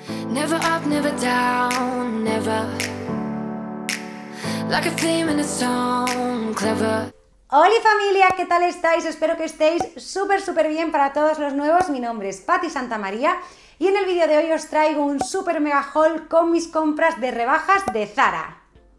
Never up, never down, never. Like a theme in a song, clever. Hola familia, ¿qué tal estáis? Espero que estéis súper bien. Para todos los nuevos, mi nombre es Patti Santamaría y en el vídeo de hoy os traigo un super mega haul con mis compras de rebajas de Zara.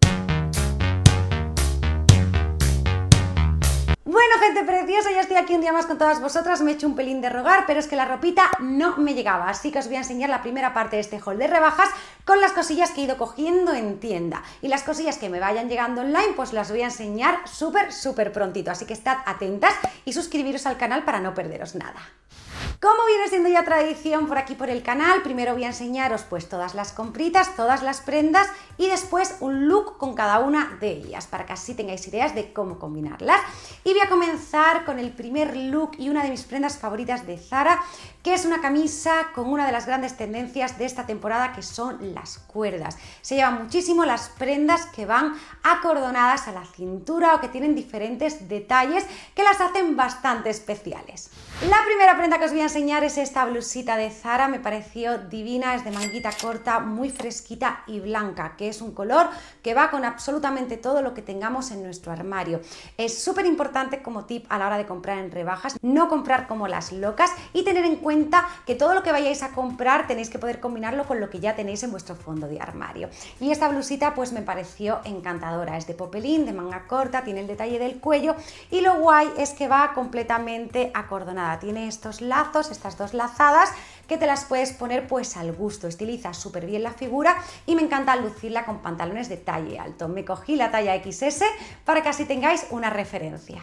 Bueno, gente preciosa, ya estoy aquí un día más con todas vosotras. Me he hecho un pelín de rogar, pero es que la ropita no me llegaba, así que os voy a enseñar la primera parte de este haul de rebajas con las cosillas que he ido cogiendo en tienda, y las cosillas que me vayan llegando online pues las voy a enseñar súper prontito, así que estad atentas y suscribiros al canal para no perderos nada. Como viene siendo ya tradición por aquí por el canal, primero voy a enseñaros pues todas las compritas, todas las prendas y después un look con cada una de ellas, para que así tengáis ideas de cómo combinarlas. Y voy a comenzar con el primer look y una de mis prendas favoritas de Zara, que es una camisa con una de las grandes tendencias de esta temporada, que son las cuerdas. Se llevan muchísimo las prendas que van acordonadas a la cintura o que tienen diferentes detalles que las hacen bastante especiales. La primera prenda que os voy a enseñar es esta blusita de Zara. Me pareció divina, es de manguita corta, muy fresquita y blanca, que es un color que va con absolutamente todo lo que tengamos en nuestro armario. Es súper importante como tip a la hora de comprar en rebajas, no comprar como las locas y tener en cuenta que todo lo que vayáis a comprar tenéis que poder combinarlo con lo que ya tenéis en vuestro fondo de armario. Y esta blusita pues me pareció encantadora, es de popelín, de manga corta, tiene el detalle del cuello y lo guay es que va completamente acordonada. Tiene estos lazos, estas dos lazadas que te las puedes poner pues al gusto, estiliza súper bien la figura y me encanta lucirla con pantalones de talle alto. Me cogí la talla XS para que así tengáis una referencia.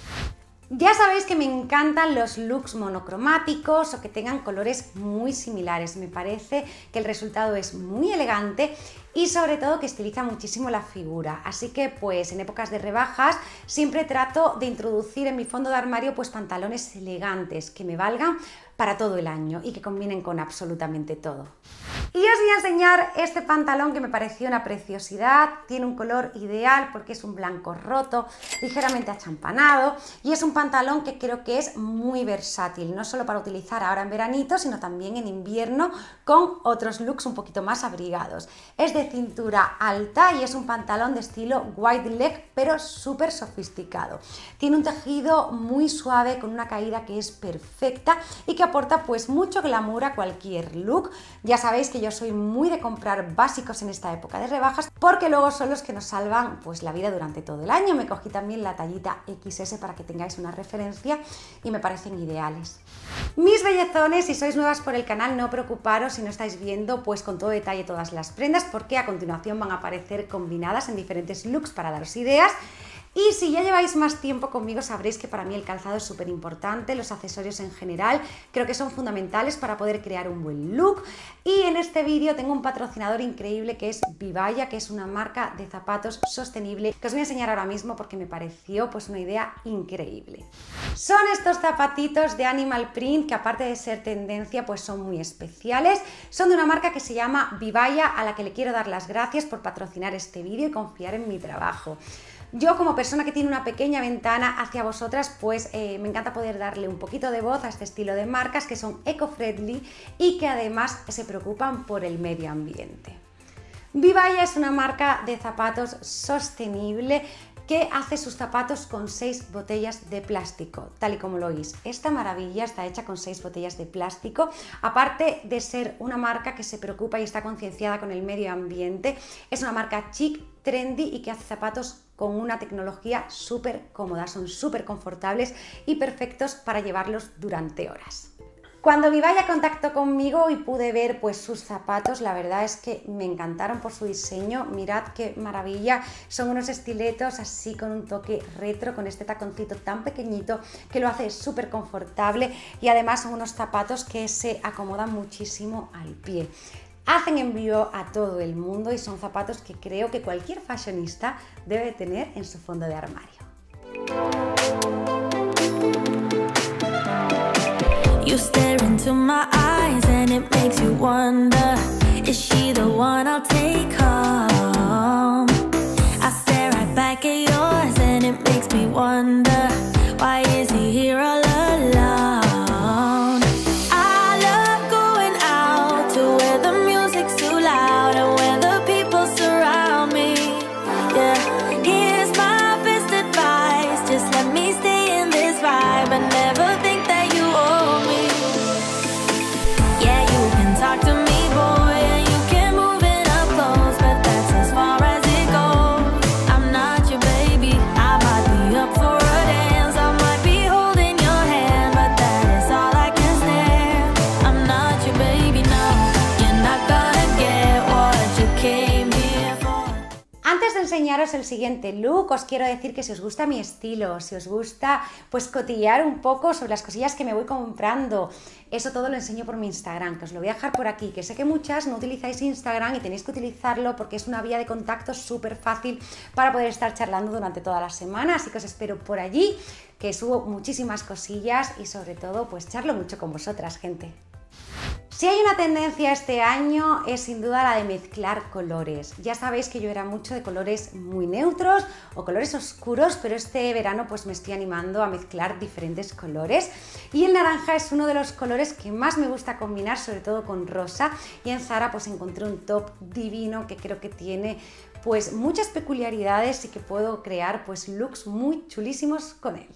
Ya sabéis que me encantan los looks monocromáticos o que tengan colores muy similares. Me parece que el resultado es muy elegante y sobre todo que estiliza muchísimo la figura. Así que pues en épocas de rebajas siempre trato de introducir en mi fondo de armario pues pantalones elegantes que me valgan para todo el año y que combinen con absolutamente todo. Y os voy a enseñar este pantalón que me pareció una preciosidad. Tiene un color ideal porque es un blanco roto, ligeramente achampanado, y es un pantalón que creo que es muy versátil, no solo para utilizar ahora en veranito, sino también en invierno con otros looks un poquito más abrigados. Es de cintura alta y es un pantalón de estilo wide leg, pero súper sofisticado. Tiene un tejido muy suave con una caída que es perfecta y que aporta pues mucho glamour a cualquier look. Ya sabéis que yo soy muy de comprar básicos en esta época de rebajas porque luego son los que nos salvan pues la vida durante todo el año. Me cogí también la tallita XS para que tengáis una referencia y me parecen ideales. Mis bellezones, si sois nuevas por el canal, no preocuparos si no estáis viendo pues con todo detalle todas las prendas, porque a continuación van a aparecer combinadas en diferentes looks para daros ideas. Y si ya lleváis más tiempo conmigo sabréis que para mí el calzado es súper importante, los accesorios en general creo que son fundamentales para poder crear un buen look. Y en este vídeo tengo un patrocinador increíble que es Vivaya, que es una marca de zapatos sostenible que os voy a enseñar ahora mismo porque me pareció pues una idea increíble. Son estos zapatitos de animal print que, aparte de ser tendencia, pues son muy especiales. Son de una marca que se llama Vivaya, a la que le quiero dar las gracias por patrocinar este vídeo y confiar en mi trabajo. Yo, como persona que tiene una pequeña ventana hacia vosotras, pues me encanta poder darle un poquito de voz a este estilo de marcas que son eco-friendly y que además se preocupan por el medio ambiente. Vivaya es una marca de zapatos sostenible que hace sus zapatos con 6 botellas de plástico, tal y como lo oís. Esta maravilla está hecha con 6 botellas de plástico. Aparte de ser una marca que se preocupa y está concienciada con el medio ambiente, es una marca chic, trendy y que hace zapatos con una tecnología súper cómoda. Son súper confortables y perfectos para llevarlos durante horas. Cuando Vivaya contactó conmigo y pude ver pues sus zapatos, la verdad es que me encantaron por su diseño. Mirad qué maravilla, son unos estiletos así con un toque retro, con este taconcito tan pequeñito que lo hace súper confortable, y además son unos zapatos que se acomodan muchísimo al pie. Hacen envío a todo el mundo y son zapatos que creo que cualquier fashionista debe tener en su fondo de armario. You stare into my eyes and it makes you wonder, is she the one I'll take home? I stare right back at yours and it makes me wonder, why is he here all alone? I love going out to where the music enseñaros el siguiente look, os quiero decir que si os gusta mi estilo, si os gusta pues cotillear un poco sobre las cosillas que me voy comprando, eso todo lo enseño por mi Instagram, que os lo voy a dejar por aquí, que sé que muchas no utilizáis Instagram y tenéis que utilizarlo porque es una vía de contacto súper fácil para poder estar charlando durante toda la semana, así que os espero por allí, que subo muchísimas cosillas y sobre todo pues charlo mucho con vosotras, gente. Si hay una tendencia este año es sin duda la de mezclar colores. Ya sabéis que yo era mucho de colores muy neutros o colores oscuros, pero este verano pues me estoy animando a mezclar diferentes colores y el naranja es uno de los colores que más me gusta combinar, sobre todo con rosa, y en Zara pues encontré un top divino que creo que tiene pues muchas peculiaridades y que puedo crear pues looks muy chulísimos con él.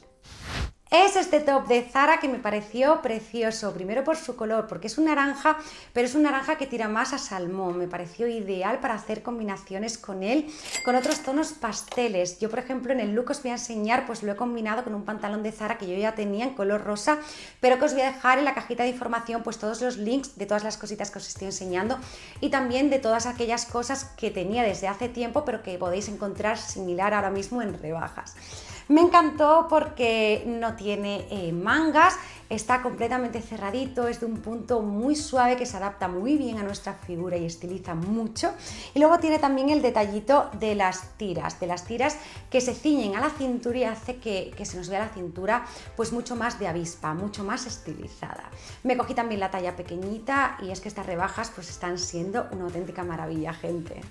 Es este top de Zara que me pareció precioso, primero por su color, porque es un naranja, pero es un naranja que tira más a salmón, me pareció ideal para hacer combinaciones con él, con otros tonos pasteles. Yo, por ejemplo, en el look os voy a enseñar, pues lo he combinado con un pantalón de Zara que yo ya tenía en color rosa, pero que os voy a dejar en la cajita de información pues todos los links de todas las cositas que os estoy enseñando y también de todas aquellas cosas que tenía desde hace tiempo, pero que podéis encontrar similar ahora mismo en rebajas. Me encantó porque no tiene mangas, está completamente cerradito, es de un punto muy suave que se adapta muy bien a nuestra figura y estiliza mucho. Y luego tiene también el detallito de las tiras que se ciñen a la cintura y hace que se nos vea la cintura pues mucho más de avispa, mucho más estilizada. Me cogí también la talla pequeñita y es que estas rebajas pues están siendo una auténtica maravilla, gente.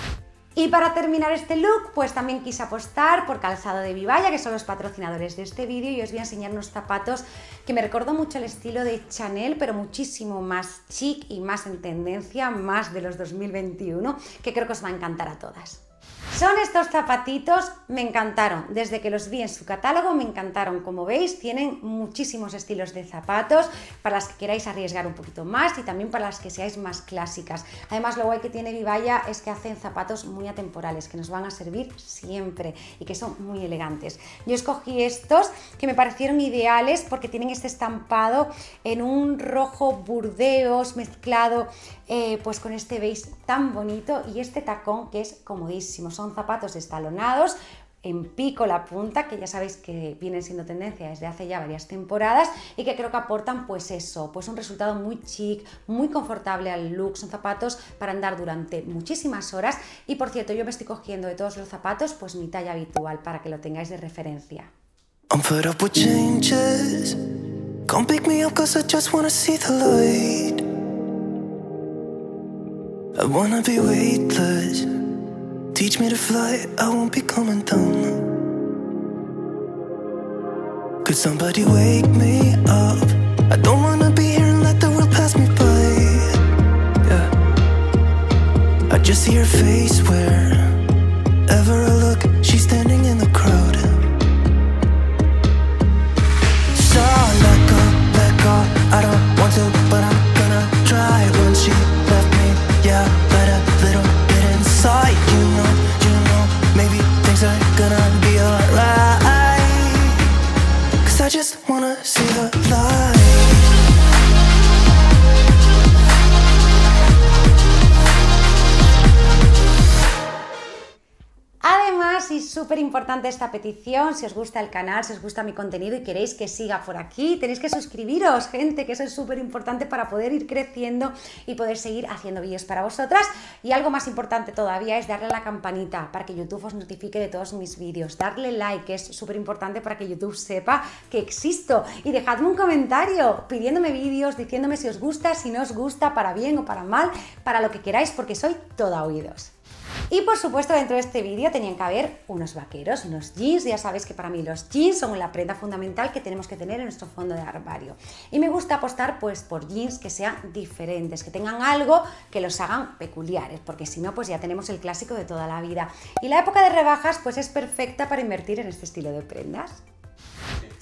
Y para terminar este look, pues también quise apostar por Calzado de Vivalla, que son los patrocinadores de este vídeo, y os voy a enseñar unos zapatos que me recordó mucho el estilo de Chanel, pero muchísimo más chic y más en tendencia, más de los 2021, que creo que os va a encantar a todas. Son estos zapatitos, me encantaron, desde que los vi en su catálogo me encantaron. Como veis, tienen muchísimos estilos de zapatos para las que queráis arriesgar un poquito más y también para las que seáis más clásicas. Además, lo guay que tiene Vivalla es que hacen zapatos muy atemporales, que nos van a servir siempre y que son muy elegantes. Yo escogí estos que me parecieron ideales porque tienen este estampado en un rojo burdeos mezclado pues con este beige tan bonito y este tacón que es comodísimo. Son zapatos estalonados, en pico la punta, que ya sabéis que vienen siendo tendencia desde hace ya varias temporadas y que creo que aportan pues eso, pues un resultado muy chic, muy confortable al look. Son zapatos para andar durante muchísimas horas y por cierto, yo me estoy cogiendo de todos los zapatos pues mi talla habitual para que lo tengáis de referencia. I'm fed up with changes. Come pick me up 'cause I just wanna see the light. I wanna be weightless. Teach me to fly, I won't be coming down. Could somebey wake me up? I don't wanna be here and let the world pass me by. Yeah. I just see her face wherever I look. She's standing in the crowd. So let go, I don't want to, but I'm gonna try. When she left me, yeah, let a little bit inside. You know, maybe things are gonna be alright. 'Cause I just wanna see the light. Además, y súper importante esta petición, si os gusta el canal, si os gusta mi contenido y queréis que siga por aquí, tenéis que suscribiros, gente, que eso es súper importante para poder ir creciendo y poder seguir haciendo vídeos para vosotras. Y algo más importante todavía es darle a la campanita para que YouTube os notifique de todos mis vídeos, darle like, que es súper importante para que YouTube sepa que existo, y dejadme un comentario pidiéndome vídeos, diciéndome si os gusta, si no os gusta, para bien o para mal, para lo que queráis, porque soy toda oídos. Y por supuesto, dentro de este vídeo tenían que haber unos vaqueros, unos jeans. Ya sabéis que para mí los jeans son la prenda fundamental que tenemos que tener en nuestro fondo de armario. Y me gusta apostar pues por jeans que sean diferentes, que tengan algo que los hagan peculiares, porque si no pues ya tenemos el clásico de toda la vida. Y la época de rebajas pues es perfecta para invertir en este estilo de prendas.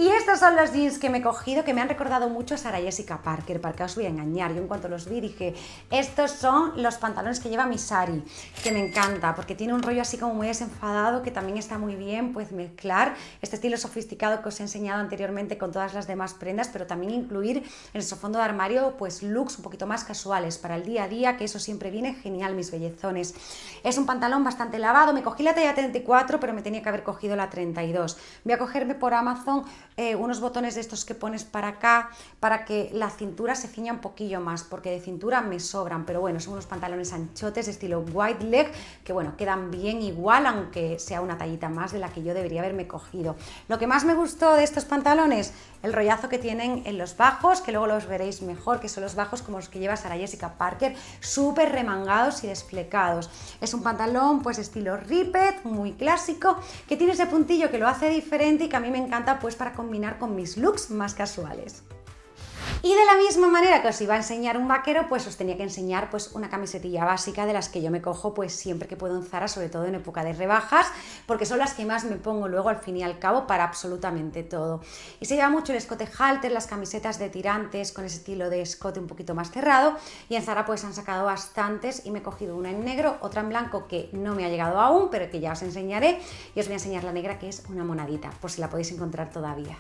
Y estos son los jeans que me he cogido, que me han recordado mucho a Sarah Jessica Parker, para que os voy a engañar. Yo en cuanto los vi dije, estos son los pantalones que lleva mi Sari, que me encanta, porque tiene un rollo así como muy desenfadado, que también está muy bien, pues mezclar este estilo sofisticado que os he enseñado anteriormente con todas las demás prendas, pero también incluir en nuestro fondo de armario pues looks un poquito más casuales para el día a día, que eso siempre viene genial, mis bellezones. Es un pantalón bastante lavado, me cogí la talla 34, pero me tenía que haber cogido la 32. Voy a cogerme por Amazon unos botones de estos que pones para acá, para que la cintura se ciña un poquillo más, porque de cintura me sobran, pero bueno, son unos pantalones anchotes de estilo wide leg, que bueno, quedan bien igual, aunque sea una tallita más de la que yo debería haberme cogido. Lo que más me gustó de estos pantalones, el rollazo que tienen en los bajos, que luego los veréis mejor, que son los bajos como los que lleva Sarah Jessica Parker, súper remangados y desflecados. Es un pantalón pues estilo ripped, muy clásico, que tiene ese puntillo que lo hace diferente y que a mí me encanta pues para combinar con mis looks más casuales. Y de la misma manera que os iba a enseñar un vaquero, pues os tenía que enseñar pues una camisetilla básica de las que yo me cojo pues siempre que puedo en Zara, sobre todo en época de rebajas, porque son las que más me pongo luego al fin y al cabo para absolutamente todo. Y se lleva mucho el escote halter, las camisetas de tirantes con ese estilo de escote un poquito más cerrado, y en Zara pues han sacado bastantes y me he cogido una en negro, otra en blanco que no me ha llegado aún, pero que ya os enseñaré, y os voy a enseñar la negra, que es una monadita, por si la podéis encontrar todavía.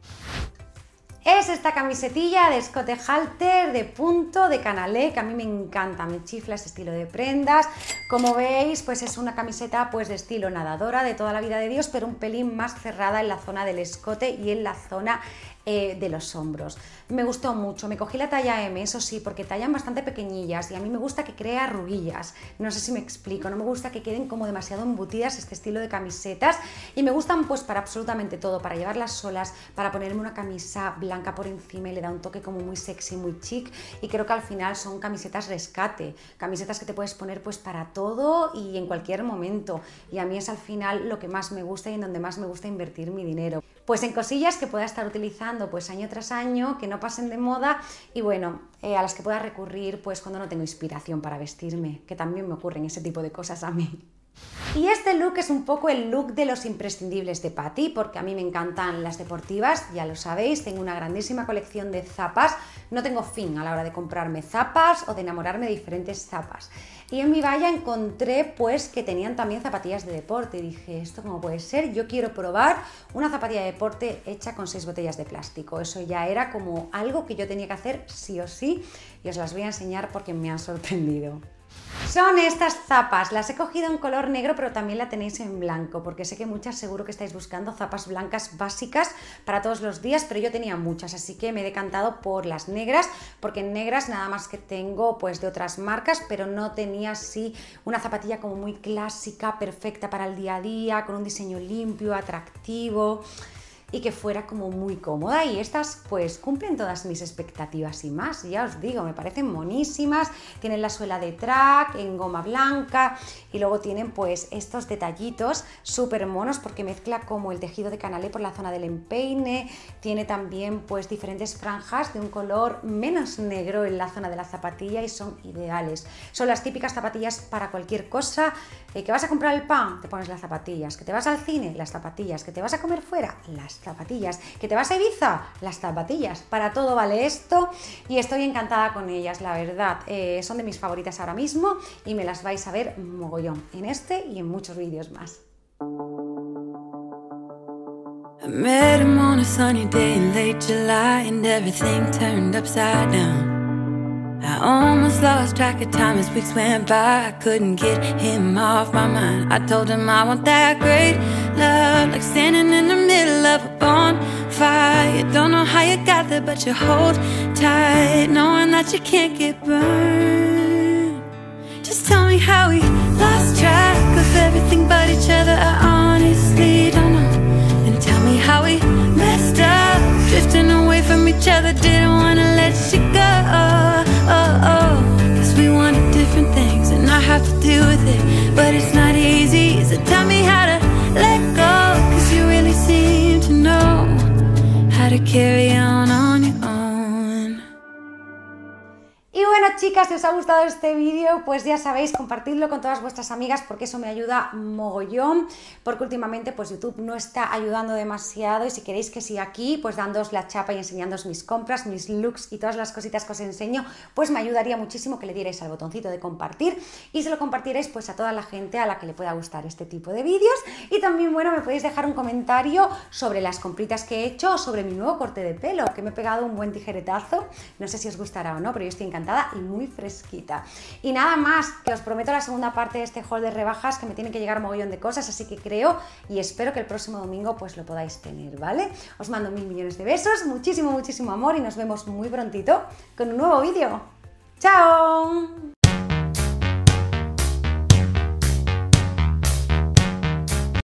Es esta camisetilla de escote halter, de punto, de canalé, que a mí me encanta, me chifla este estilo de prendas. Como veis, pues es una camiseta pues de estilo nadadora, de toda la vida de Dios, pero un pelín más cerrada en la zona del escote y en la zona de los hombros. Me gustó mucho, me cogí la talla M, eso sí, porque tallan bastante pequeñillas y a mí me gusta que crea arruguillas, no sé si me explico, no me gusta que queden como demasiado embutidas este estilo de camisetas, y me gustan pues para absolutamente todo, para llevarlas solas, para ponerme una camisa blanca por encima y le da un toque como muy sexy, muy chic, y creo que al final son camisetas rescate, camisetas que te puedes poner pues para todo y en cualquier momento, y a mí es al final lo que más me gusta y en donde más me gusta invertir mi dinero. Pues en cosillas que pueda estar utilizando pues año tras año, que no pasen de moda, y bueno, a las que pueda recurrir pues cuando no tengo inspiración para vestirme, que también me ocurren ese tipo de cosas a mí. Y este look es un poco el look de los imprescindibles de Patty, porque a mí me encantan las deportivas, ya lo sabéis, tengo una grandísima colección de zapas, no tengo fin a la hora de comprarme zapas o de enamorarme de diferentes zapas. Y en mi valla encontré pues que tenían también zapatillas de deporte y dije, ¿esto cómo puede ser? Yo quiero probar una zapatilla de deporte hecha con 6 botellas de plástico. Eso ya era como algo que yo tenía que hacer sí o sí, y os las voy a enseñar porque me han sorprendido. Son estas zapas, las he cogido en color negro, pero también la tenéis en blanco, porque sé que muchas seguro que estáis buscando zapas blancas básicas para todos los días, pero yo tenía muchas, así que me he decantado por las negras, porque en negras nada más que tengo pues de otras marcas, pero no tenía así una zapatilla como muy clásica, perfecta para el día a día, con un diseño limpio, atractivo y que fuera como muy cómoda, y estas pues cumplen todas mis expectativas y más, ya os digo, me parecen monísimas, tienen la suela de track en goma blanca y luego tienen pues estos detallitos súper monos porque mezcla como el tejido de canalé por la zona del empeine, tiene también pues diferentes franjas de un color menos negro en la zona de la zapatilla y son ideales, son las típicas zapatillas para cualquier cosa, que vas a comprar el pan, te pones las zapatillas, que te vas al cine, las zapatillas, que te vas a comer fuera, las zapatillas, que te vas a Ibiza, las zapatillas, para todo vale esto, y estoy encantada con ellas, la verdad, son de mis favoritas ahora mismo y me las vais a ver mogollón en este y en muchos vídeos más. I met him on a sunny day in late July and everything turned upside down. I almost lost track of time as weeks went by. I couldn't get him off my mind. I told him I want that great love, like standing in the middle of a bonfire. You don't know how you got there, but you hold tight, knowing that you can't get burned. Just tell me how we lost track of everything but each other. I honestly don't know. And tell me how we messed up, drifting away from each other. Didn't wanna let you go. Cause we wanted different things and I have to deal with it, but it's not easy, so tell me how to let go, cause you really seem to know how to carry on your own. Y bueno chicas, si os ha gustado este vídeo, pues ya sabéis, compartidlo con todas vuestras amigas porque eso me ayuda mogollón, porque últimamente pues YouTube no está ayudando demasiado y si queréis que siga aquí, pues dándoos la chapa y enseñándoos mis compras, mis looks y todas las cositas que os enseño, pues me ayudaría muchísimo que le dierais al botoncito de compartir y se lo compartiréis pues a toda la gente a la que le pueda gustar este tipo de vídeos. Y también, bueno, me podéis dejar un comentario sobre las compritas que he hecho o sobre mi nuevo corte de pelo, que me he pegado un buen tijeretazo. No sé si os gustará o no, pero yo estoy encantada y muy fresquita. Y nada más, que os prometo la segunda parte de este haul de rebajas, que me tienen que llegar un mogollón de cosas, así que creo y espero que el próximo domingo pues lo podáis tener, ¿vale? Os mando 1000 millones de besos, muchísimo, muchísimo amor y nos vemos muy prontito con un nuevo vídeo. ¡Chao!